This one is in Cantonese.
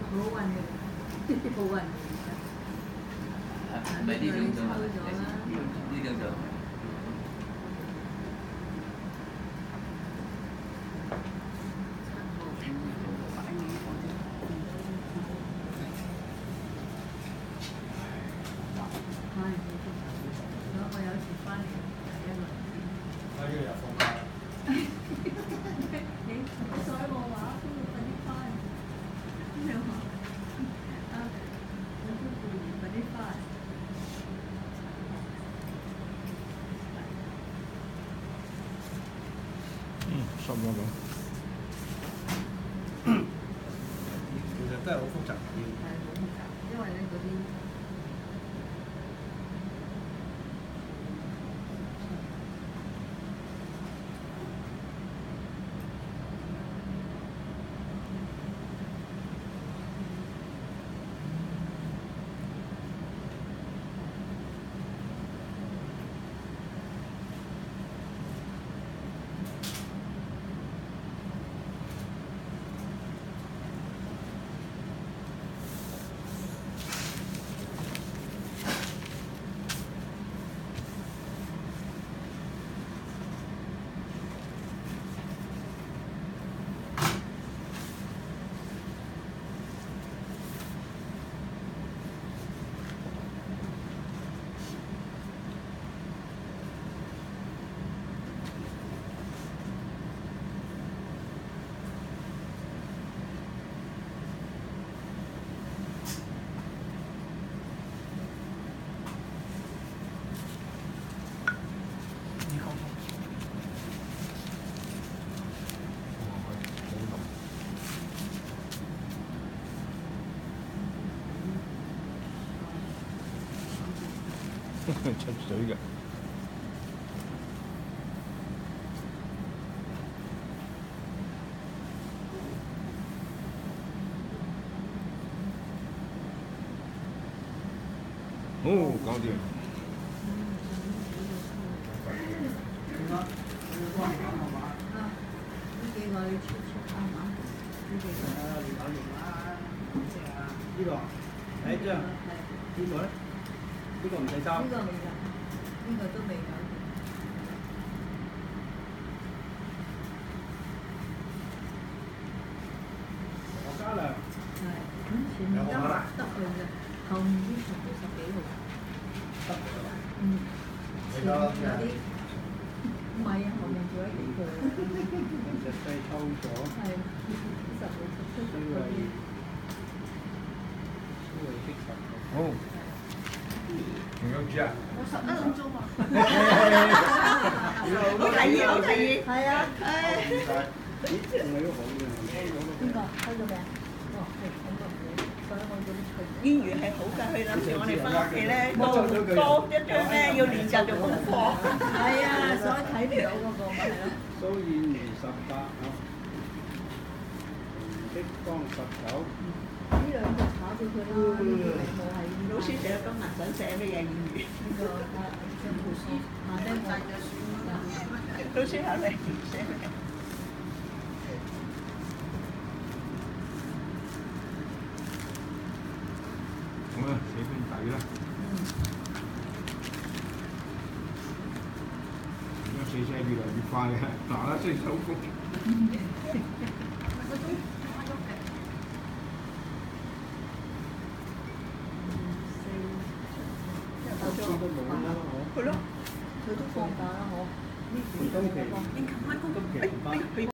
冇運嘅，冇運。 咪呢種就呢種就。 我有時翻嚟第一輪。 我呢個又放假。 你所以我話都要快啲翻。你話啊，我都要快啲翻。 差唔多咁。 其實真係好複雜啲。 係好複雜，因為咧嗰啲。 出水嘅。哦，搞掂。 呢幾個你出啱嘛？呢幾個。 你搞掂啦。呢個，第一張。呢個咧？呢個唔使收。 呢個未搞，呢個都未搞掂。 我加量。 係，前面得得去嘅，後面啲全部10幾號。 得㗎啦。 前面有啲唔係啊，後面仲有幾個。 實際抽咗。 係10號出嗰啲。 好。仲有紙啊？ 我11點鐘啊。 好提議，好提議。 係啊， 咦，仲係都好嘅。 邊個開咗未啊？哦，係咁就唔理，所以我嗰啲脆。 煙魚係好㗎，佢諗住我哋翻屋企咧，多一張咧要練習做功課。 係啊，所以睇唔到嗰個咪係咯。 蘇燕如18啊，紅的光19。 呢兩個炒咗佢啦，呢個冇係。 老師寫咗今日想寫乜嘢煙魚？ 呢個張圖書下低帶咗書啦。 老師考你寫乜嘢？ 好啦，寫封底啦。而家寫車越嚟越快嘅，嗱啦先收工。 係咯， 佢都放假啦，嗬？呢今期應勤翻工。 今期唔翻。